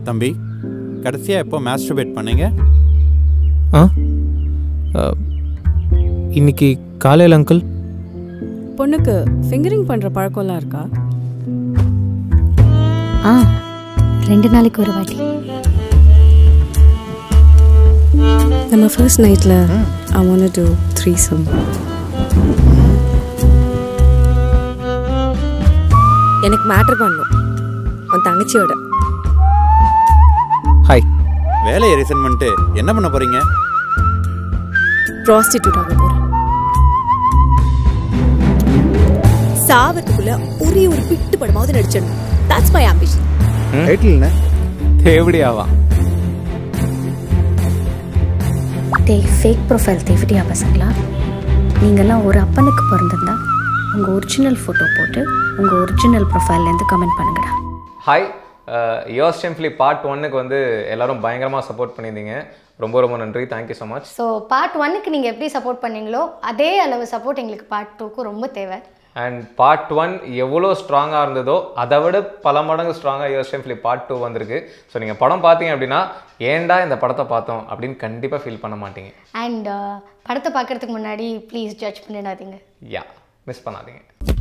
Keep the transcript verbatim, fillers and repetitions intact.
தம்பி, கடைசியாக எப்போ மாஸ்டர்பேட் பண்ணீங்க? ஆ இன்னைக்கு காலையில் அங்கிள். பொண்ணுக்கு ஃபிங்கரிங் பண்ணுற பழக்கம்லாம் இருக்கா? ஆ ரெண்டு நாளைக்கு ஒரு வாட்டி. நம்ம ஃபர்ஸ்ட் நைட்டில் ஐ வாண்ட் டு த்ரீசம். எனக்கு மேட்டர் பண்ணும் உன் தங்கச்சியோட. ஹாய். வேலையை ரிசைன் பண்ணிட்டு என்ன பண்ண போகிறீங்க? ப்ராஸ்டிடியூட் ஆக போகிறேன். சாவத்துக்குள்ள ஒரே ஒரு பிட்டு படமாவது நடிச்சிடணும். That's my ambition. டைட்டில் என்ன? தேவடியாவா? டே ஃபேக் ப்ரொஃபைல் தேவடியா பசங்களா? நீங்கள்லாம் ஒரு அப்பனுக்கு பிறந்திருந்தா உங்கள் ஒரிஜினல் ஃபோட்டோ போட்டு உங்கள் ஒரிஜினல் ப்ரொஃபைல்லேருந்து கமெண்ட் பண்ணுங்கடா. ஹாய், யோர்ஸ் டெம்ப்ளி பார்ட் ஒன்னுக்கு வந்து எல்லோரும் பயங்கரமாக சப்போர்ட் பண்ணியிருந்தீங்க. ரொம்ப ரொம்ப நன்றி. Thank you so much. So part ஒன்னுக்கு நீங்கள் எப்படி சப்போர்ட் பண்ணீங்களோ அதே அளவு சப்போர்ட் எங்களுக்கு பார்ட் டூக்கு ரொம்ப தேவை. அண்ட் பார்ட் ஒன் எவ்வளோ ஸ்ட்ராங்காக இருந்ததோ அதை விட பல மடங்கு ஸ்ட்ராங்காக யோர்ஸ் டெம்ப்ளி பார்ட் டூ வந்திருக்கு. ஸோ நீங்கள் படம் பார்த்தீங்க அப்படின்னா ஏன்டா இந்த படத்தை பார்த்தோம் அப்படின்னு கண்டிப்பாக ஃபீல் பண்ண மாட்டீங்க. அண்ட் படத்தை பார்க்குறதுக்கு முன்னாடி ப்ளீஸ் ஜட்ஜ் பண்ணிடாதீங்க. யா, மிஸ் பண்ணாதீங்க.